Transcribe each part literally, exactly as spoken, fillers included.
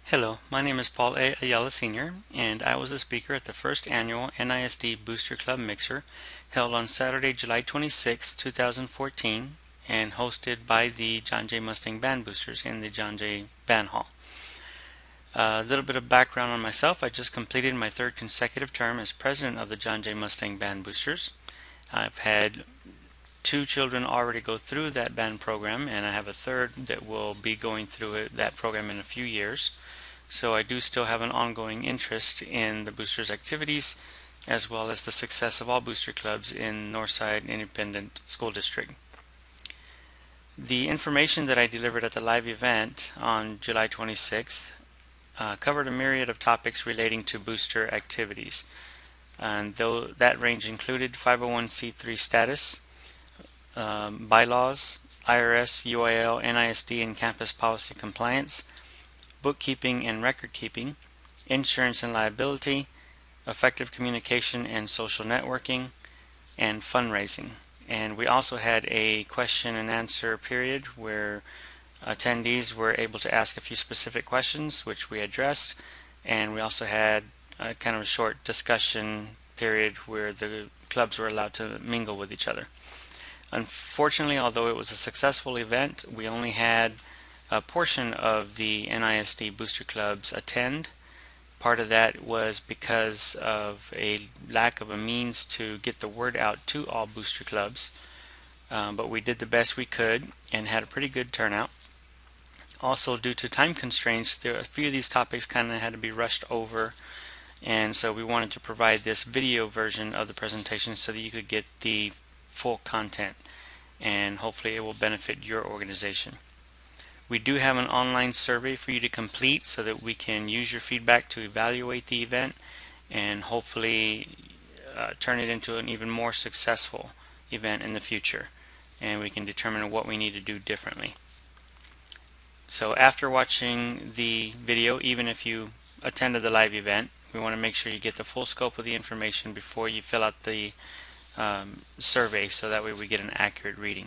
Hello, my name is Paul A Ayala Senior and I was a speaker at the first annual N I S D Booster Club Mixer held on Saturday, July twenty-sixth, two thousand fourteen and hosted by the John J. Mustang Band Boosters in the John J. Band Hall. A little bit of background on myself. I just completed my third consecutive term as president of the John J. Mustang Band Boosters. I've had two children already go through that band program, and I have a third that will be going through it, that program in a few years. So I do still have an ongoing interest in the boosters activities as well as the success of all booster clubs in Northside Independent School District. The information that I delivered at the live event on July twenty-sixth uh, covered a myriad of topics relating to booster activities. And though that range included five oh one c three status, um, bylaws, I R S, U I L, N I S D, and campus policy compliance, bookkeeping and record keeping, insurance and liability, effective communication and social networking, and fundraising. And we also had a question and answer period where attendees were able to ask a few specific questions, which we addressed, and we also had a kind of a short discussion period where the clubs were allowed to mingle with each other. Unfortunately, although it was a successful event, we only had a portion of the N I S D booster clubs attend. Part of that was because of a lack of a means to get the word out to all booster clubs, um, but we did the best we could and had a pretty good turnout. Also, due to time constraints, there, a few of these topics kind of had to be rushed over, and so we wanted to provide this video version of the presentation so that you could get the full content, and hopefully it will benefit your organization. We do have an online survey for you to complete so that we can use your feedback to evaluate the event and hopefully uh, turn it into an even more successful event in the future, and we can determine what we need to do differently. So after watching the video, even if you attended the live event, we want to make sure you get the full scope of the information before you fill out the um, survey, so that way we get an accurate reading.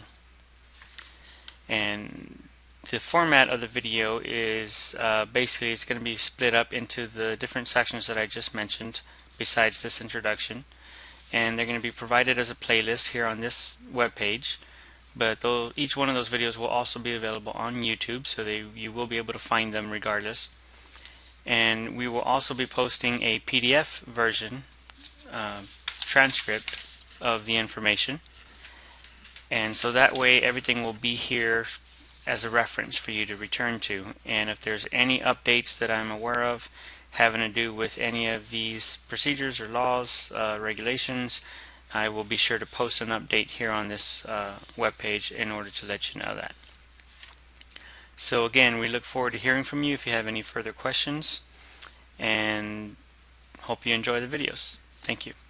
And the format of the video is uh, basically it's going to be split up into the different sections that I just mentioned besides this introduction, and they're going to be provided as a playlist here on this web page, but though each one of those videos will also be available on YouTube, so they, you will be able to find them regardless. And we will also be posting a P D F version uh, transcript of the information, and so that way everything will be here as a reference for you to return to. And if there's any updates that I'm aware of having to do with any of these procedures or laws, uh, regulations, I will be sure to post an update here on this uh, web page in order to let you know that. So again, we look forward to hearing from you if you have any further questions, and hope you enjoy the videos. Thank you.